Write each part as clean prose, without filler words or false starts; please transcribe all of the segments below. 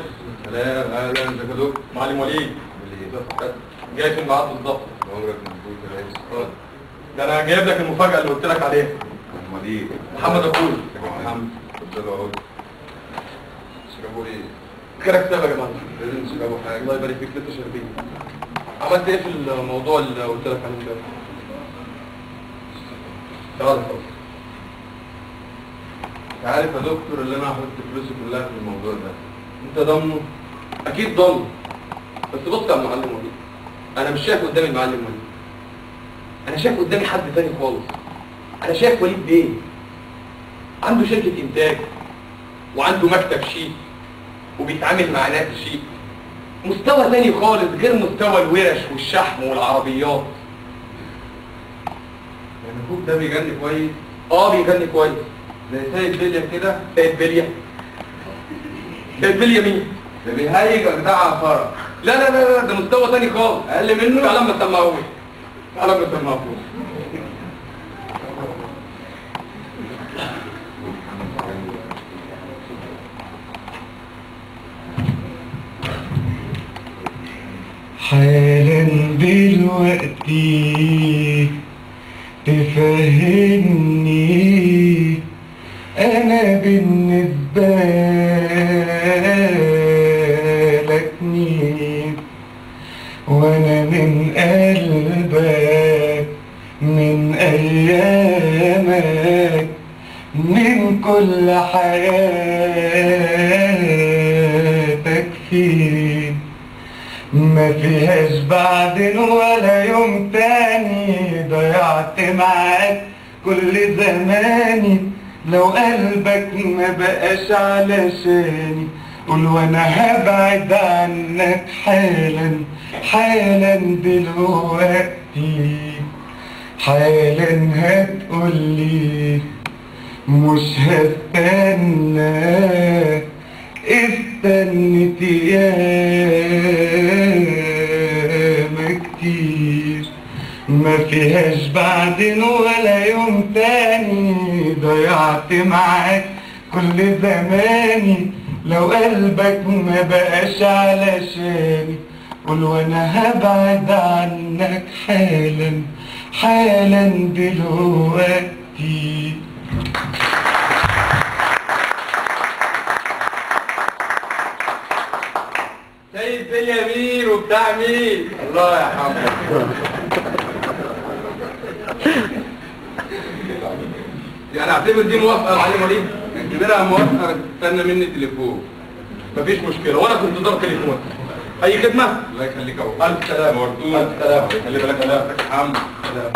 سلام، اهلا، ازيك يا دكتور؟ معلم وليد. جاي في الميعاد بالظبط. عمرك مبروك يا ريس. ده انا جايب لك المفاجأة اللي قلت لك عليها. امال ايه؟ محمد اخويا. محمد، اتفضلوا اهو. تشربوا ايه؟ كده كتاب يا جماعة. لازم تشربوا حاجة. الله يبارك فيك، لسه شاربين. عملت ايه في الموضوع اللي قلت لك عليه امبارح؟ تعالى خلاص. انت عارف يا دكتور اللي انا هحط فلوسي كلها في الموضوع ده. انت ضامنه؟ اكيد ضامنه. بس بص يا معلم وليد، انا مش شايف قدامي المعلم وليد، انا شايف قدامي حد تاني خالص. انا شايف وليد بيه عنده شركة انتاج وعنده مكتب شيك وبيتعامل مع ناس شيك، مستوى تاني خالص غير مستوى الورش والشحم والعربيات. يعني اخوك ده بيغني كويس؟ بيغني كويس. زي سيد بليا كده؟ سيد بليا؟ سيد بليا مين؟ ده بيهيج بتاع عفارة. لا لا لا ده مستوى تاني خالص. اقل منه؟ تعالى اما اسمعهوش. تعالى اما اسمعهوش. حالا دلوقتي تفهمني انا بالنسبة لك مين، وانا من قلبك من ايامك من كل حياتك فين، ما فيهاش بعدين ولا يوم تاني، ضيعت معاك كل زماني، لو قلبك ما بقاش علشاني قول وانا هبعد عنك حالا حالا دلوقتي، حالا هتقولي مش هستنى، استنت ياما كتير، ما فيهاش بعدين ولا يوم تاني، ضيعت معاك كل زماني، لو قلبك ما بقاش علشاني قول وانا هبعد عنك حالا حالا دلوقتي. سيد بليا مين وبتاع مين؟ الله يرحمه. يعني اعتبر دي موافقة يا معلم وليد؟ اعتبرها موافقة، تستنى مني تليفون. مفيش مشكلة، وانا كنت ضرب تليفون. اي خدمة؟ الله يخليك اهو. الف سلامة. مردود. الف سلامة. خلي بالك من نفسك يا محمد. سلام.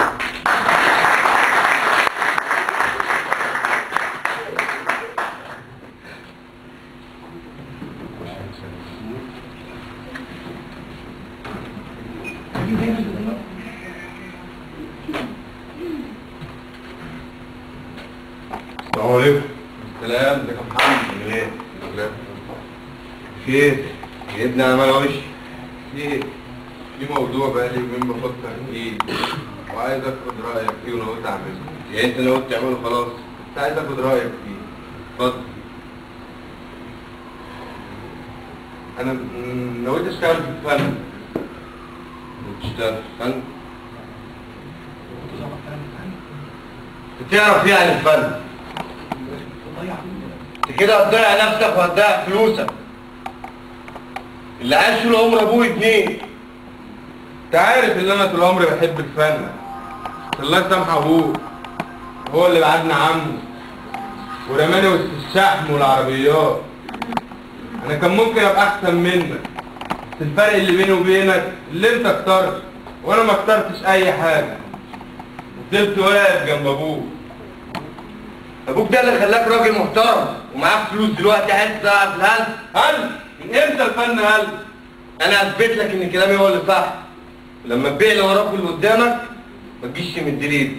السلام عليكم. السلام، ازيك يا محمد؟ عامل ايه؟ خير؟ جبنا عمال وش؟ في موضوع بقالي يومين بفكر فيه وعايز اخد رايك فيه وناوي اعمله. يعني انت ناوي تعمله خلاص؟ بس عايز اخد رايك فيه. اتفضل. انا نويت اشتغل في الفن. تشتغل في الفن؟ تعرف ايه عن الفن؟ انت كده هتضيع نفسك وهتضيع فلوسك. اللي عايش طول عمره ابوه اتنين. انت عارف ان انا طول عمري بحب الفن. الله يسامح ابوه، هو اللي بعدنا عمه ورماني وسط الشحم والعربيات. انا كان ممكن ابقى احسن منك، بس الفرق اللي بيني وبينك اللي انت اخترت وانا ما اخترتش اي حاجه، فضلت واقف جنب ابوك. ابوك ده اللي خلاك راجل محترم ومعاك فلوس دلوقتي عايز تلعب في الهلس. هل من امتى الفن هل؟ انا اثبت لك ان كلامي هو اللي صح. لما تبيع اللي وراك واللي قدامك ما تجيش تمد ايدك.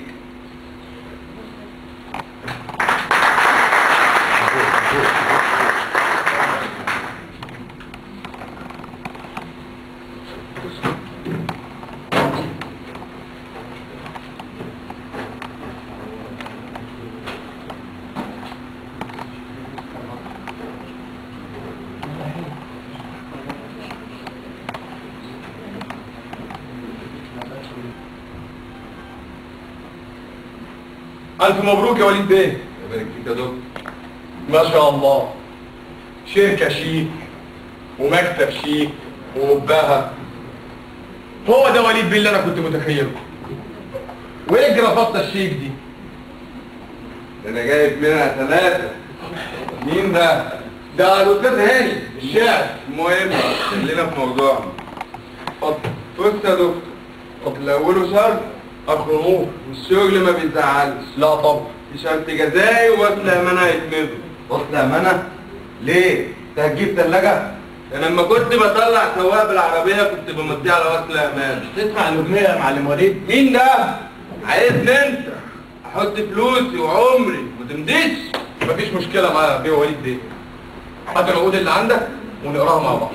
الف مبروك يا وليد بيه. يبارك فيك يا دكتور. ما شاء الله، شركة شيك ومكتب شيك ومباهة. هو ده وليد بيه اللي انا كنت متخيله. وايه الجرافطة الشيك دي؟ ده انا جايب منها 3. مين ده؟ ده الاستاذ هاني الشاعر. المهم خلينا في موضوعنا. اتفضل. بص يا دكتور، اللي اوله شرط اخرموه. والشغل ما بيزعلش. لا طبعا. في شرط جزائي ووصل امانه هيتمضوا. وصل امانه؟ ليه؟ انت هتجيب ثلاجه؟ انا لما كنت بطلع سواق بالعربيه كنت بمضيه على وصل امانه. تسمع الاغنيه يا معلم وليد؟ مين ده؟ عايزني انت احط فلوسي وعمري ما تمديش. مفيش مشكلة معايا بيه وليد بيه. هات العقود اللي عندك ونقراها مع بعض.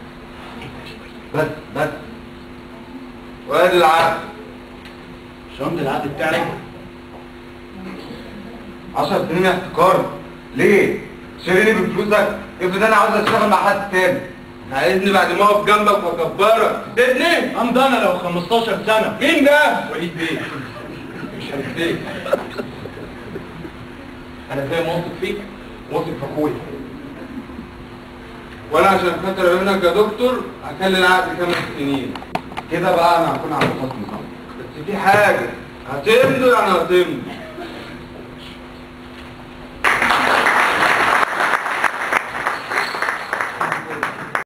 بس وادي العقد. شنط العقد بتاعك 10 سنين احتكار. ليه؟ شاريني بفلوسك؟ افرض انا عاوز اشتغل مع حد تاني. عايزني بعد ما اقف جنبك واكبرك تسيبني؟ امضي انا لو 15 سنه. مين ده؟ وليد بيه مش هنسيك. انا زي ما واثق فيك واثق في اخويا. وانا عشان خاطر منك يا دكتور هخلي العقد 5 سنين. كده بقى انا هكون على خصم صح. بس في حاجه، هتمضوا يعني هتمضوا.